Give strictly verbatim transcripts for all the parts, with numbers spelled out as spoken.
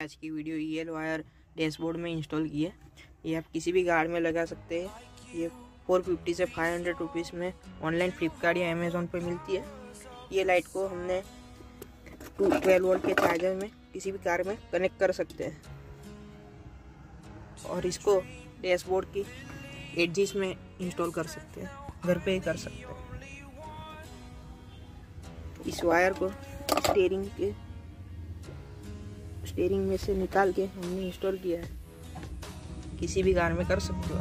आज की video EL wire dashboard में इंस्टॉल की है। ये आप किसी भी गाड़ी में लगा सकते हैं। ये फोर फिफ्टी से फाइव हंड्रेड रुपीज़ में ऑनलाइन फ्लिपकार्ट या अमेज़ोन पर मिलती है। ये लाइट को हमने टू ट्वेल्व वोल्ट के चार्जर में किसी भी कार में कनेक्ट कर सकते हैं और इसको डैशबोर्ड की एडजेस में इंस्टॉल कर सकते हैं, घर पे ही कर सकते हैं। इस वायर को स्टीयरिंग के स्टीयरिंग में से निकाल के हमने इंस्टॉल किया है। किसी भी कार में कर सकते हो।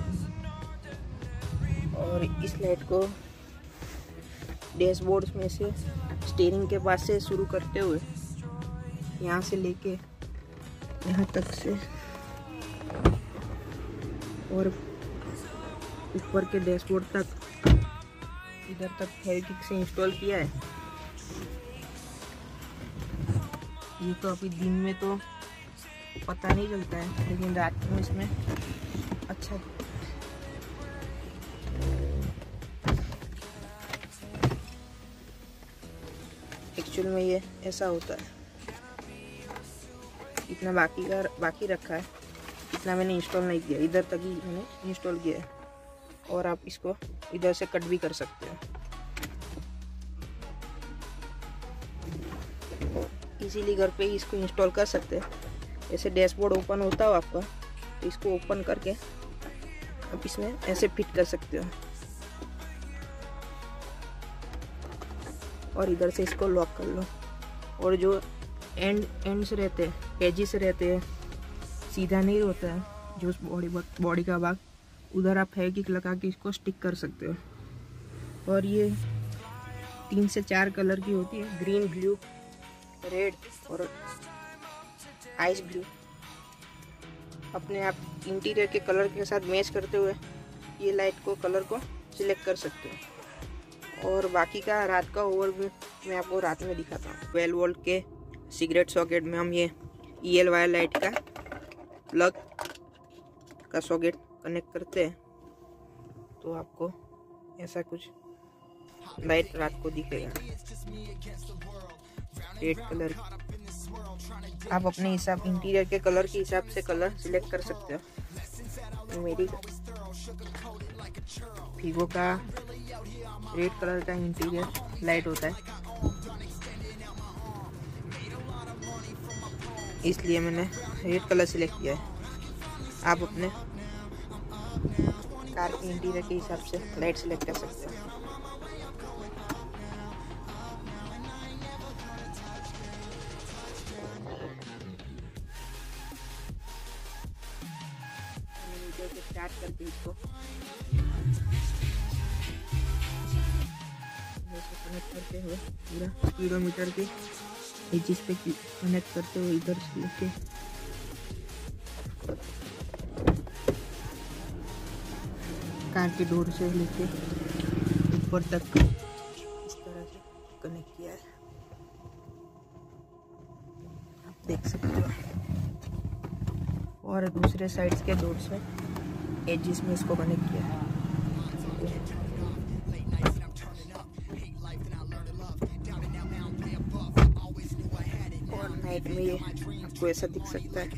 और इस लाइट को डैशबोर्ड में से स्टीयरिंग के पास से शुरू करते हुए यहाँ से लेके यहाँ तक से और ऊपर के डैशबोर्ड तक इधर तक फेविक्विक से इंस्टॉल किया है। ये तो अभी दिन में तो पता नहीं चलता है, लेकिन रात में इसमें अच्छा एक्चुअल में ये ऐसा होता है। इतना बाकी का बाकी रखा है, इतना मैंने इंस्टॉल नहीं किया, इधर तक ही मैंने इंस्टॉल किया है। और आप इसको इधर से कट भी कर सकते हो। इजीली घर पे ही इसको इंस्टॉल कर सकते हैं। ऐसे डैशबोर्ड ओपन होता हो आपका, तो इसको ओपन करके आप इसमें ऐसे फिट कर सकते हो और इधर से इसको लॉक कर लो। और जो एंड एंड्स रहते हैं, एजिस रहते हैं, सीधा नहीं होता है जो बॉडी बॉडी का भाग, उधर आप फेविक्विक लगा के इसको स्टिक कर सकते हो। और ये तीन से चार कलर की होती है, ग्रीन, ब्लू, रेड और आइस ब्लू। अपने आप इंटीरियर के कलर के साथ मैच करते हुए ये लाइट को कलर को सिलेक्ट कर सकते हो। और बाकी का रात का ओवरव्यू मैं आपको रात में दिखाता हूँ। ट्वेल्व वोल्ट के सिगरेट सॉकेट में हम ये ईएल वायर लाइट का प्लग का सॉकेट कनेक्ट करते हैं, तो आपको ऐसा कुछ लाइट रात को दिखेगा, रेड कलर। आप अपने हिसाब इंटीरियर के कलर के हिसाब से कलर सिलेक्ट कर सकते हो। मेरी वीवो का रेड कलर का इंटीरियर लाइट होता है, इसलिए मैंने रेड कलर सिलेक्ट किया है। आप अपने कार के इंटीरियर के हिसाब से लाइट सिलेक्ट कर सकते हो। स्टार्ट करके इसको कनेक्ट करते हुए पूरा स्पीडोमीटर के एजिस पे कनेक्ट करते हुए इधर से लेके कार के डोर से लेके ऊपर तक इस तरह से कनेक्ट किया है, आप देख सकते हो। और दूसरे साइड के डोर से एजिस में इसको कनेक्ट किया है। और नाइट में ये आपको ऐसा दिख सकता है।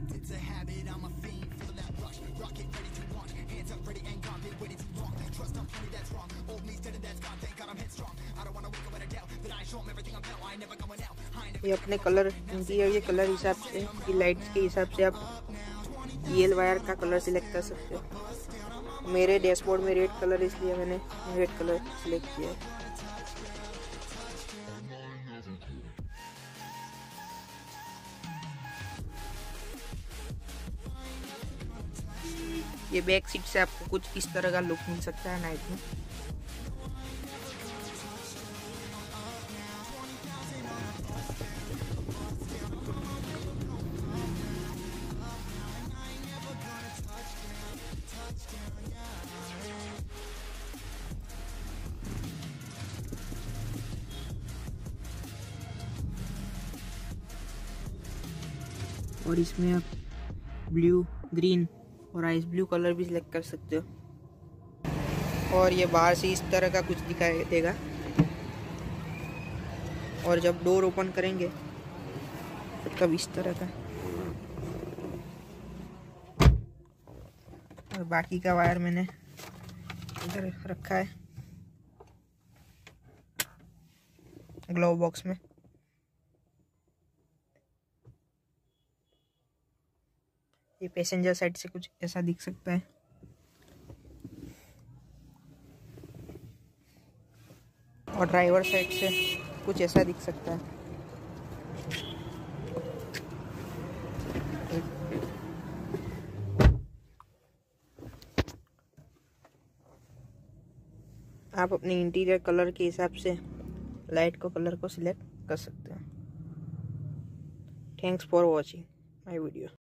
ये अपने कलर इंटीरियर के कलर हिसाब से, ये लाइट्स के हिसाब से आप ईएल वायर का कलर सिलेक्ट कर सकते हो। मेरे डैशबोर्ड में रेड कलर, इसलिए मैंने रेड कलर सिलेक्ट किया है। ये बैक सीट से आपको कुछ इस तरह का लुक मिल सकता है नाइट में। और इसमें आप ब्लू, ग्रीन और आइस ब्लू कलर भी सिलेक्ट कर सकते हो। और ये बाहर से इस तरह का कुछ दिखाई देगा। और जब डोर ओपन करेंगे तो तब इस तरह का और बाकी का वायर मैंने इधर रखा है ग्लोव बॉक्स में। ये पैसेंजर साइड से कुछ ऐसा दिख सकता है। और ड्राइवर साइड से कुछ ऐसा दिख सकता है। आप अपने इंटीरियर कलर के हिसाब से लाइट को कलर को सिलेक्ट कर सकते हैं। Thanks for watching my video.